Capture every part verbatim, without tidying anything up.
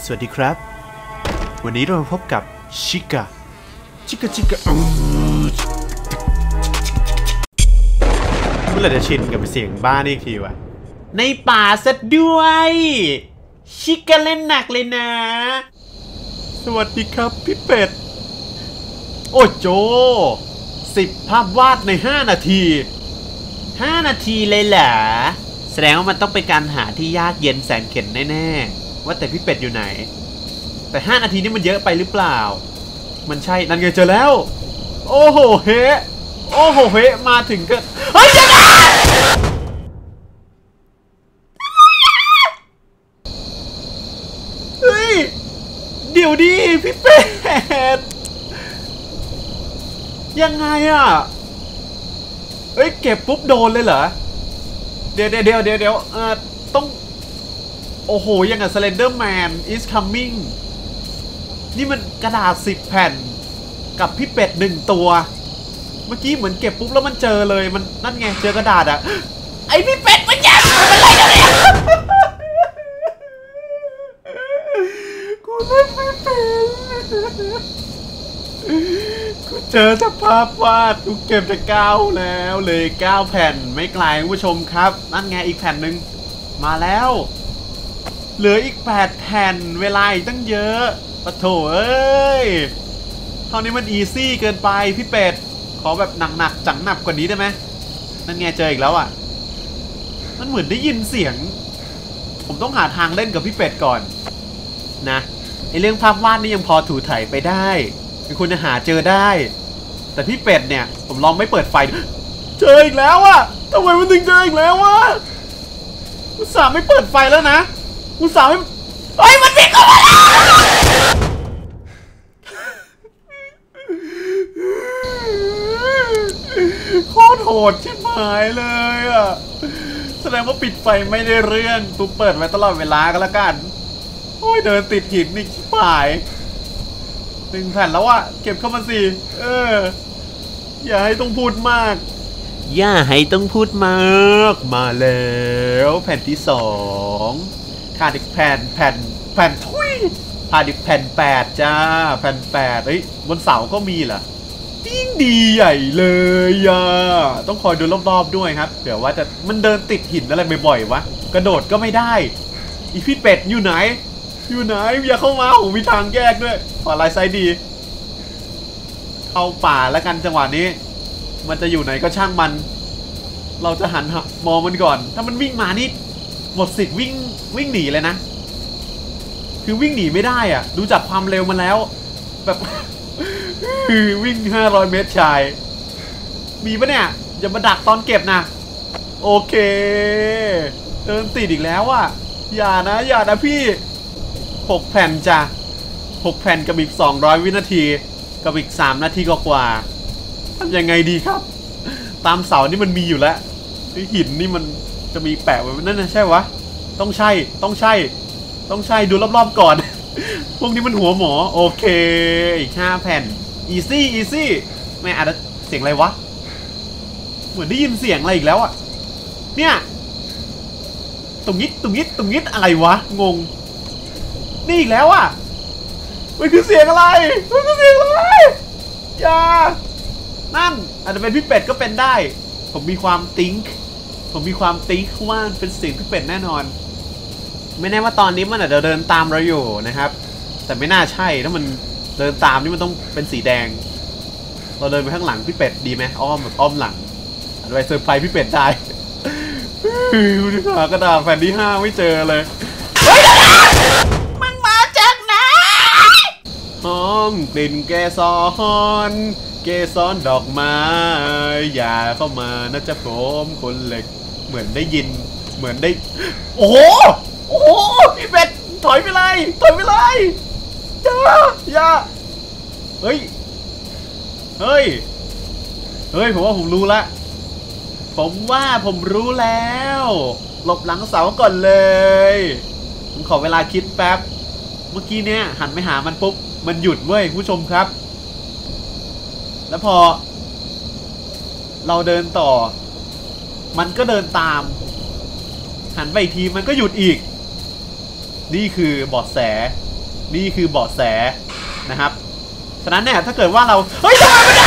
สวัสดีครับวันนี้เรามาพบกับชิกะชิกะชิกะเมื่อไหร่จะชินกับเสียงบ้านอีกทีวะในป่าซะด้วยชิกะเล่นหนักเลยนะสวัสดีครับพี่เป็ดโอ้โจสิบภาพวาดในห้านาทีห้านาทีเลยเหรอแสดงว่ามันต้องเป็นการหาที่ยากเย็นแสนเข็ญแน่ๆว่าแต่พี่เป็ดอยู่ไหนแต่ห้านาทีนี่มันเยอะไปหรือเปล่ามันใช่นั่นไงเจอแล้วโอ้โหเฮโอ้โหเฮมาถึงก็เฮ้ยเจอแล้วเฮ้ยเดี๋ยวดิพี่เป็ดยังไงอ่ะเฮ้ยเก็บปุ๊บโดนเลยเหรอเดี๋ยวเดี๋ยวเดี๋ยวเดี๋ยวเออต้องโอ้โหยังกับ Slenderman is coming นี่มันกระดาษสิบแผ่นกับพี่เป็ดหนึ่งตัวเมื่อกี้เหมือนเก็บปุ๊บแล้วมันเจอเลยมันนั่นไงเจอกระดาษอะไอพี่เป็ดมันยังมันอะไรเนี่ยกูเล่นไม่เป็นกูเจอสภาพวาดกูเก็บจะเก้าแล้วเลยเก้าแผ่นไม่ไกลคุณผู้ชมครับนั่นไงอีกแผ่นหนึ่งมาแล้วเหลืออีกแปดแผ่นเวลาอีกตั้งเยอะปะโถเอ้ยเท่านี้มันอีซี่เกินไปพี่เป็ดขอแบบหนักๆจังหนักกว่านี้ได้ไหมนั่นไงเจออีกแล้วอ่ะมันเหมือนได้ยินเสียงผมต้องหาทางเล่นกับพี่เป็ดก่อนนะไอเรื่องภาพวาดนี่ยังพอถูถ่ายไปได้เป็นคนจะหาเจอได้แต่พี่เป็ดเนี่ยผมลองไม่เปิดไฟเจออีกแล้วอ่ะทำไมมันถึงเจออีกแล้ววะอุตส่าห์ไม่เปิดไฟแล้วนะอุตส่าห์ไม่เฮ้ยมันวิ่งเข้ามาแล้วโคตรโหดชิบหายเลยอ่ะแสดงว่าปิดไฟไม่ได้เรื่องตูเปิดไว้ตลอดเวลาก็แล้วกันโอ้ยเดินติดหินนี่ชิบหายหนึ่งแผ่นแล้วอ่ะเก็บเข้ามาสิเอออย่าให้ต้องพูดมากอย่าให้ต้องพูดมากมาแล้วแผ่นที่สองขาดอีกแผ่นแผ่นแผ่นทุยขาดอีกแผ่นแปดจ้าแผ่นแปดเฮ้ยบนเสาก็มีเหรอยิ่งดีใหญ่เลยอ่ะต้องคอยดูรอบๆด้วยครับเดี๋ยวว่าจะมันเดินติดหินอะไรบ่อยๆวะกระโดดก็ไม่ได้อีพี่เป็ดอยู่ไหนอยู่ไหนอย่าเข้ามาผมมีทางแยกด้วยขวาลายซ้ายดีเข้าป่าแล้วกันจังหวะนี้มันจะอยู่ไหนก็ช่างมันเราจะหันมองมันก่อนถ้ามันวิ่งมานี่หมดสิทธิ์วิ่งวิ่งหนีเลยนะคือวิ่งหนีไม่ได้อ่ะดูจากความเร็วมันแล้วแบบวิ่งห้าร้อยเมตรชายมีปะเนี่ยอย่ามาดักตอนเก็บนะโอเคเดินติดอีกแล้วอ่ะอย่านะอย่านะพี่หกแผ่นจ้ะหกแผ่นกับอีกสองร้อยวินาทีกับอีกสามนาทีกว่าทำยังไงดีครับตามเสานี่มันมีอยู่แล้วหินนี่มันจะมีแปะไว้นั่นนะใช่วะต้องใช่ต้องใช่ต้องใช่ดูรอบๆก่อนพวกนี้มันหัวหมอโอเคอีกห้าแผ่นอีซี่อีซี่ไม่อาจจะเสียงอะไรวะเหมือนได้ยินเสียงอะไรอีกแล้วอ่ะเนี่ยตรงนี้ตรงนี้ตรงนี้อะไรวะงงนี่อีกแล้วอ่ะมันคือเสียงอะไรมันคือเสียงอะไรอย่านั่นอาจจะเป็นพี่เป็ดก็เป็นได้ผมมีความติ๊งผมมีความติ๊งว่าเป็นเสียงพี่เป็ดแน่นอนไม่แน่ว่าตอนนี้มันอาจจะเดินตามเราอยู่นะครับแต่ไม่น่าใช่ถ้ามันเดินตามนี่มันต้องเป็นสีแดงเราเดินไปข้างหลังพี่เป็ดดีไหมอ้อมแบบอ้อมหลังอาจจะไปเซอร์ไพรส์พี่เป็ดได้คุณหากระดาษแผ่นที่ห้าไม่เจอเลยมันมาจากไหนหอมกลิ่นแกสอนเกสรดอกไม้อย่าเข้ามานะจ๊ะผมคนเหล็กเหมือนได้ยินเหมือนได้โอ้โหโอ้โหพี่เป็ดถอยไปเลยถอยไปเลยอย่าอย่าเฮ้ยเฮ้ยเฮ้ยผมว่าผมรู้ละผมว่าผมรู้แล้วหลบหลังเสาก่อนเลยผมขอเวลาคิดแป๊บเมื่อกี้เนี่ยหันไปหามันปุ๊บมันหยุดเว้ยผู้ชมครับแล้วพอเราเดินต่อมันก็เดินตามหันไปอีกทีมันก็หยุดอีกนี่คือเบาะแสนี่คือเบาะแสนะครับฉะนั้นเนี่ยถ้าเกิดว่าเราเฮ้ยทำไมไม่ได้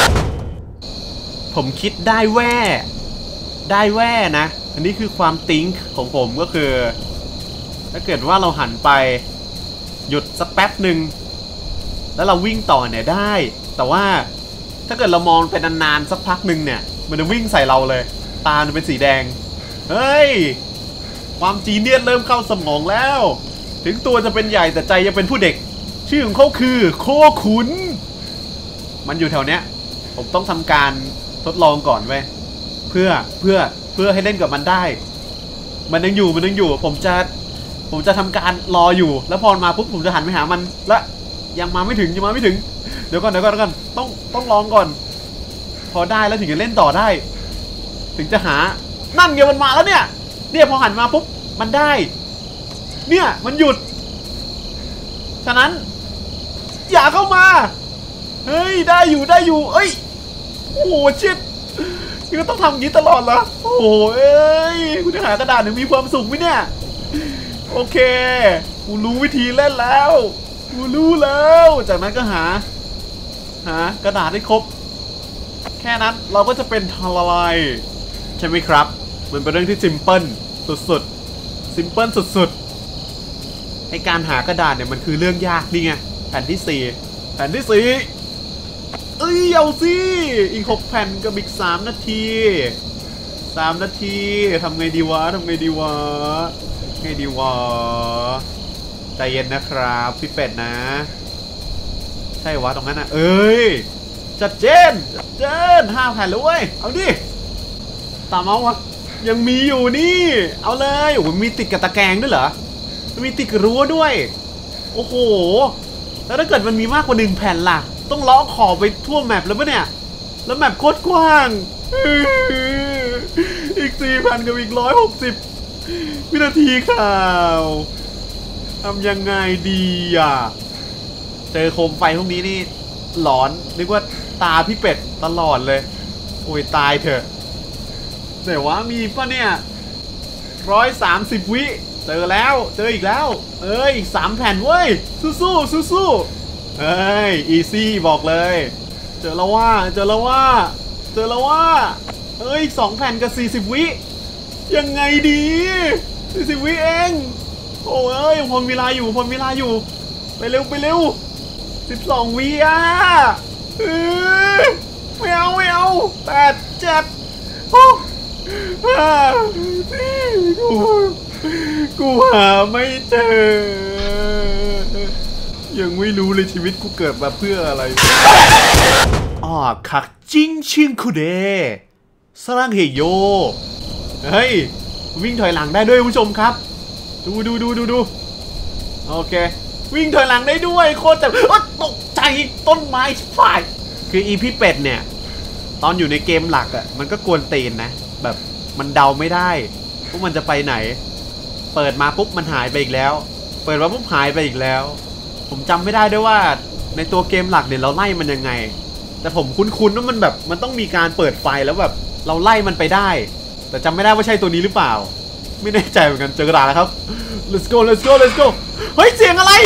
ผมคิดได้แว่ได้แว่นะอันนี้คือความติ้งของผมก็คือถ้าเกิดว่าเราหันไปหยุดสักแป๊บหนึ่งแล้วเราวิ่งต่อเนี่ยได้แต่ว่าถ้าเกิดเรามองไปนานๆสักพักหนึ่งเนี่ยมันจะวิ่งใส่เราเลยตาจะเป็นสีแดงเฮ้ยความจีเนียสเริ่มเข้าสมองแล้วถึงตัวจะเป็นใหญ่แต่ใจยังเป็นผู้เด็กชื่อของเขาคือโคขุนมันอยู่แถวเนี้ยผมต้องทำการทดลองก่อนเว้ยเพื่อเพื่อเพื่อให้เล่นกับมันได้มันยังอยู่มันยังอยู่ผมจะผมจะทำการรออยู่แล้วพอมาปุ๊บผมจะหันไปหามันและยังมาไม่ถึงยังมาไม่ถึงเดี๋ยวก่อนเดี๋ยวก่อนเดี๋ยวก่อนต้องต้องลองก่อนพอได้แล้วถึงจะเล่นต่อได้ถึงจะหานั่นไงมันมาแล้วเนี่ยเนี่ยพอหันมาปุ๊บมันได้เนี่ยมันหยุดฉะนั้นอย่าเข้ามาเฮ้ยได้อยู่ได้อยู่เอ้ยโอ้โหชิดนี่ก็ต้องทำอย่างนี้ตลอดเหรอโอ้โหเอ้ยกูจะหากระดาษหนึ่งมีความสุขไหมเนี่ยโอเคกูรู้วิธีเล่นแล้วกูรู้แล้วจากนั้นก็หาหากระดาษให้ครบแค่นั้นเราก็จะเป็นทลายใช่ไหมครับมันเป็นเรื่องที่ซิมเพิลสุดๆซิมเพิลสุดๆในการหากระดาษเนี่ยมันคือเรื่องยากนี่ไงแผ่นที่สี่แผ่นที่สี่เอ้ยเอาสิอีกหกแผ่นกับอีกสามนาทีสามนาทีทำไงดีวะทำไงดีวะไงดีวะใจเย็นนะครับพี่เป็ดนะใช่วะตรงนั้นนะเอ้ยจัดเจนจัดเจนห้าแผ่นเลยเว้ยเอาดิตามเอาวะยังมีอยู่นี่เอาเลยโอ้โหมีติดกับตะแกรงด้วยเหรอมีติดกับรั้วด้วยโอ้โหแล้วถ้าเกิดมันมีมากกว่าหนึ่งแผ่นล่ะต้องล้อขอบไปทั่วแมปแล้วปะเนี่ยแล้วแมปโคตรกว้างอีกสี่พันกับอีกร้อยหกสิบวินาทีข่าวทำยังไงดีอ่ะเจอโคมไฟพวกนี้นี่หลอนนึกว่าตาพี่เป็ดตลอดเลยโอ้ยตายเถอะแต่ว่ามีปะเนี่ยร้อยสามสิบวิเจอแล้วเจออีกแล้วเอ้ยอีกสามแผ่นเว้ยสู้สู้สู้สู้เฮ้ยอีซี่บอกเลยเจอแล้วว่าเจอแล้วว่าเจอแล้วว่าเอ้ยสองแผ่นกับสี่สิบวิยังไงดีสี่สิบวิเองโอ้ยพอเวลาอยู่พอเวลาอยู่ไปเร็วไปเร็วสิบสองวิอ่ะไม่เอาไม่เอาแปดเจ็ดโอ้ห้าสี่กูกูหาไม่เจอยังไม่รู้เลยชีวิตกูเกิดมาเพื่ออะไรอ๋อคักจิ้งชิงคุเดสร้างเฮโยเฮ้ยวิ่งถอยหลังได้ด้วยผู้ชมครับดูดูดูดูดูโอเควิ่งถอยหลังได้ด้วยโคตรแต่ตกใจต้นไม้ฝ่ายคืออีพี่เป็ดเนี่ยตอนอยู่ในเกมหลักอ่ะมันก็กวนตีนนะแบบมันเดาไม่ได้ว่ามันจะไปไหนเปิดมาปุ๊บมันหายไปอีกแล้วเปิดมาปุ๊บหายไปอีกแล้วผมจำไม่ได้ด้วยว่าในตัวเกมหลักเนี่ยเราไล่มันยังไงแต่ผมคุ้นๆว่ามันแบบมันต้องมีการเปิดไฟแล้วแบบเราไล่มันไปได้แต่จำไม่ได้ว่าใช่ตัวนี้หรือเปล่าไม่แน่ใจเหมือนกันเจอกระดาษแล้วครับ let's go let's go let's go เฮ้ยเสียงอะไร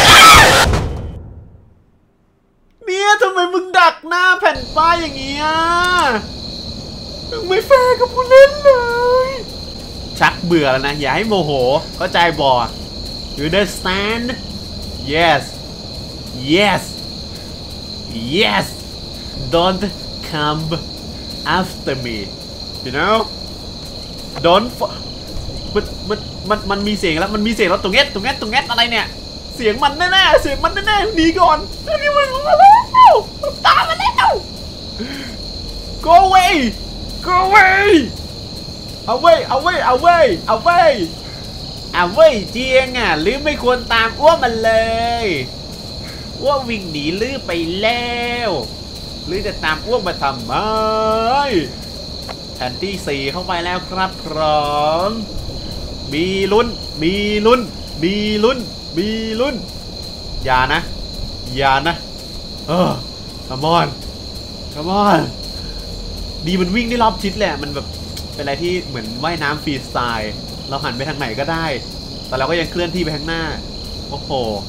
เนี่ยทำไมมึงดักหน้าแผ่นป้ายอย่างเงี้ยมึงไม่แฟร์กับผู้เล่นเลยชักเบื่อแล้วนะอย่าให้โมโหเข้าใจบอ you understand yes yes yes don't come after me you know don't มันมันมันมันมีเสียงแล้วมันมีเสียงแล้วตรงเงี้ยตรงเงี้ยตรงเงี้ยอะไรเนี่ยเสียงมันแน่ๆเสียงมันแน่ๆหนีก่อนนี่มันมาแล้วตามมาแล้ว go away go away away away away away away เจียงอ่ะลืมไม่ควรตามอ้วมันเลยอ้ววิ่งหนีลือไปแล้วลือจะตามอ้วมาทำไมแผ่นที่สี่เข้าไปแล้วครับพร้อมมีลุ้นมีลุ้นมีลุ้นมีลุ้นอย่านะอย่านะเออ come on come on ดีมันวิ่งได้รอบทิศแหละมันแบบเป็นอะไรที่เหมือนว่ายน้ำฟรีสไตล์เราหันไปทางไหนก็ได้แต่เราก็ยังเคลื่อนที่ไปข้างหน้าโอ้โห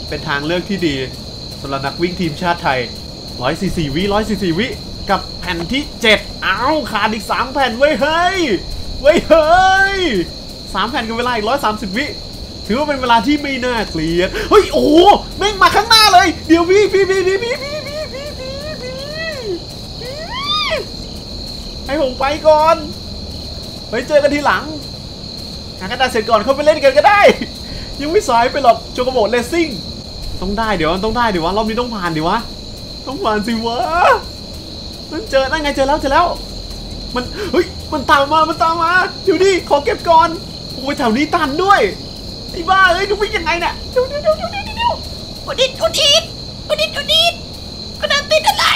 เป็นทางเลือกที่ดีสำหรับนักวิ่งทีมชาติไทยหนึ่งร้อยสี่สิบสี่วิหนึ่งร้อยสี่สิบสี่วิกับแผ่นที่เจ็ดอ้าวขาดอีกสามแผ่นไว้เฮ้ยไว้เฮ้ยสามแผ่นกับเวลาอีกหนึ่งร้อยสามสิบวิถือว่าเป็นเวลาที่ไม่น่าเกลียดเฮ้ยโอ้แม่งมาข้างหน้าเลยเดี๋ยวพี่พี่พี่พี่พี่พี่พี่พี่พี่ให้ผมไปก่อนไปเจอกันทีหลังหากระดาษเสร็จก่อนเขาไปเล่นกันก็ได้ยังไม่สายไปหรอกโจโกโบเลสซิ่งต้องได้เดี๋ยวต้องได้เดี๋ยววะรอบนี้ต้องผ่านดิวะต้องผ่านสิวะมันเจอได้ไงเจอแล้วเจอแล้วมันเฮ้ยมันตามมามันตามมาเดี๋ยวดิขอเก็บก่อนโอ้ยแถวนี้ตันด้วยไอ้บ้าเอ้ยดูวิ่งยังไงเนี่ยเดี๋ยวเดี๋ยวเดี๋ยวเดี๋ยวเดี๋ยวอุดิดอุดิดอุดิดอุดิดกระดานติดอะไร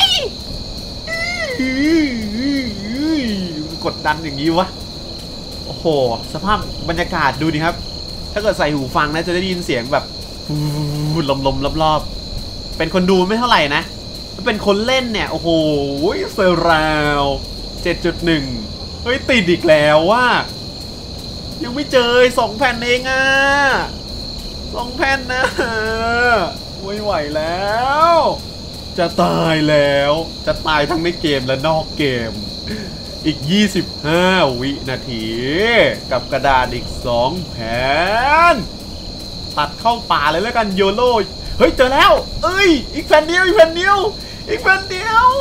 กดดันอย่างนี้วะโอ้โหสภาพบรรยากาศดูดิครับถ้าเกิดใส่หูฟังนะจะได้ยินเสียงแบบลมๆรอบๆเป็นคนดูไม่เท่าไหร่นะถ้าเป็นคนเล่นเนี่ยโอ้โหเซอร์ราว เจ็ดจุดหนึ่ง เฮ้ยติดอีกแล้วว่ายังไม่เจอสองแผ่นเองอ่ะสองแผ่นนะไม่ไหวแล้วจะตายแล้วจะตายทั้งในเกมและนอกเกมอีกยี่สิบห้าวินาทีกับกระดาษอีกสองแผ่นตัดเข้าป่าเลยแล้วกันโยโร่เฮ้ยเจอแล้วเอ้ยอีกแผ่นเดียวอีกแผ่นเดียวอีกแผ่นเดียว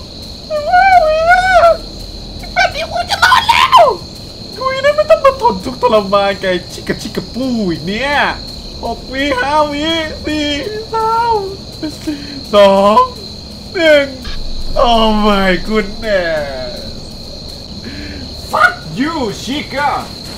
อีกแผ่นเดียวกูจะรอดแล้วกูนี่ไม่ต้องมาทนทุกข์ทรมานไงชิกะชิกะปูอีกเนี่ยหกวิห้าวิสี่สามสองหนึ่งโอ้ my goodness Fuck you, Chica!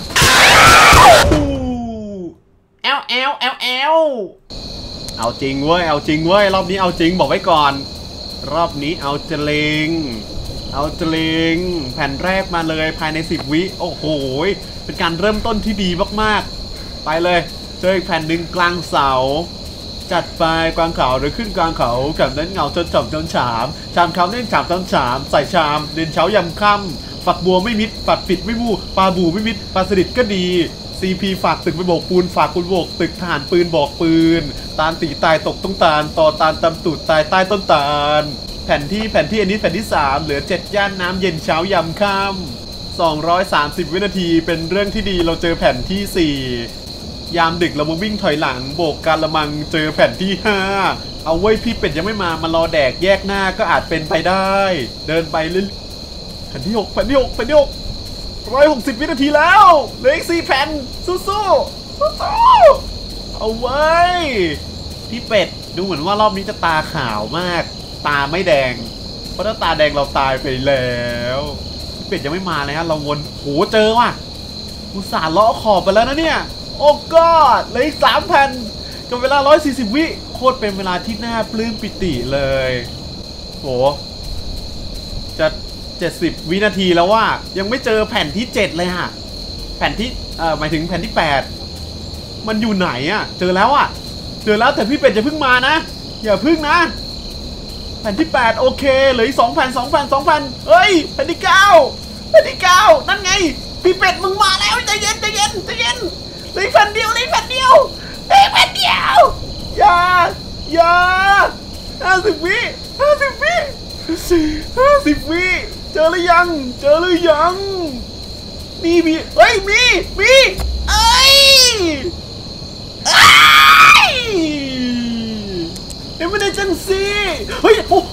เอลเอลเอลเอลเอาจริงเว้ยเอาจริงเว้ยรอบนี้เอาจริงบอกไว้ก่อนรอบนี้เอาจริงเอาจริงแผ่นแรกมาเลยภายในสิบวิโอ้โหเป็นการเริ่มต้นที่ดีมากๆไปเลยเจออีกแผ่นหนึ่งกลางเสาจัดไปกลางเขาหรือขึ้นกลางเขากับนั้นเงาจนฉ่ำจนฉามชามเขาเน่นฉ่ำจนฉามใส่ชามเดินเช้ายำค่ำฝักบัวไม่มิดฝักปิดไม่มู่ปลาบูไม่มิดปลาสลิดก็ดีซีพีฝากตึกไปโบกปูนฝากคุณโบกตึกทหารปืนบอกปืนตาลตีตายตกต้องตาลต่อตาลตำตูดตายใต้ต้นตาลแผ่นที่แผ่นที่อันนี้แผ่นที่สามเหลือเจ็ดย่านน้ำเย็นเช้ายำค่ำสองร้อยสามสิบวินาทีเป็นเรื่องที่ดีเราเจอแผ่นที่สี่ยามดึกเรามาวิ่งถอยหลังโบกการละมังเจอแผ่นที่ห้าเอาไว้พี่เป็ดยังไม่มามารอแดกแยกหน้าก็อาจเป็นไปได้เดินไปเรื่อยแผ่นที่หกแผ่นที่หกแผ่นที่หกร้อยหกสิบวินาทีแล้วเหลืออีกสี่แผ่นสู้สู้สู้สู้เอาไว้พี่เป็ดดูเหมือนว่ารอบนี้จะตาขาวมากตาไม่แดงเพราะถ้าตาแดงเราตายไปแล้วพี่เป็ดยังไม่มาเลยฮะเราวนโหเจอว่ะอุตส่าห์เลาะขอบไปแล้วนะเนี่ยโอ้ก็เหลืออีกสามแผ่นกับเวลาร้อยสี่สิบวิโคตรเป็นเวลาที่น่าปลื้มปิติเลยโหจะเจ็ดสิบวินาทีแล้วว่ายังไม่เจอแผ่นที่เจ็ดเลยฮะแผ่นที่เอ่อหมายถึงแผ่นที่แปดมันอยู่ไหนอะเจอแล้วอะเจอแล้วแต่พี่เป็ดอย่าเพิ่งมานะอย่าเพิ่งนะแผ่นที่แปดโอเคเหลืออีกสองแผ่นสองแผ่นสองแผ่นเฮ้ยแผ่นที่เก้าแผ่นที่เก้านั่นไงพี่เป็ดมึงมาแล้วใจเย็นใจเย็นใจเย็นเหลือแผ่นเดียวเหลือแผ่นเดียวเหลือแผ่นเดียวอย่าอย่าห้าสิบวิห้าสิบวิห้าสิบวิเจอหรือยังเจอหรือยังมีมีเฮ้ยมีมีเอ้ยเอ้ยยังไม่ได้จังสิเฮ้ยโอ้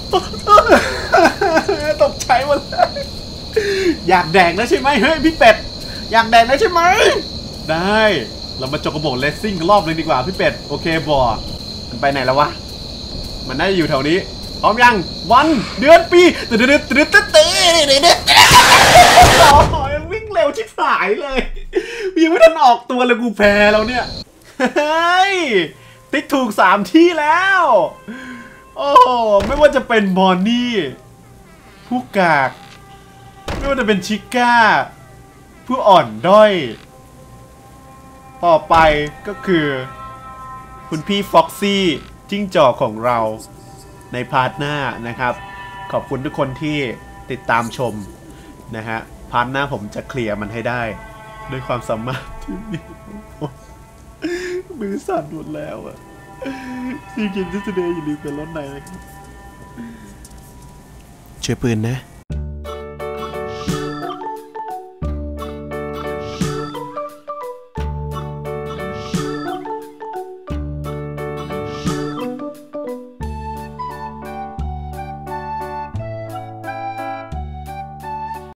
ตกใจหมดเลยอยากแดงแล้วใช่ไหมเฮ้ยพี่เป็ดอยากแดงแล้วใช่ไหมได้เรามาจกกระโบกเลสซิ่งรอบนึงดีกว่าพี่เป็ดโอเคบอมันไปไหนแล้ววะมันน่าจะอยู่แถวนี้พร้อมยังวันเดือนปีตื่นตื่นตื่นตื่นตื่นโอ้ยวิ่งเร็วชิบหายเลยยังไม่ทันออกตัวเลยกูแพ้แล้วเนี่ยเฮ้ยติ๊กถูกสามที่แล้วโอ้ไม่ว่าจะเป็นบอนนี่ผู้กากไม่ว่าจะเป็นชิก้าผู้อ่อนด้อยต่อไปก็คือคุณพี่ฟ็อกซี่จิ้งจอกของเราในพาร์ทหน้านะครับขอบคุณทุกคนที่ติดตามชมนะฮะพาร์ทหน้าผมจะเคลียร์มันให้ได้ด้วยความสามารถที่มีมือสั่นหมดแล้วอะซีเกมที่แสดงอยู่ดีเป็นร้อนในนะครับช่วยปืนนะ